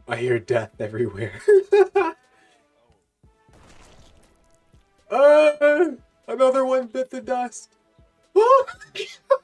I hear death everywhere. Another one bit the dust.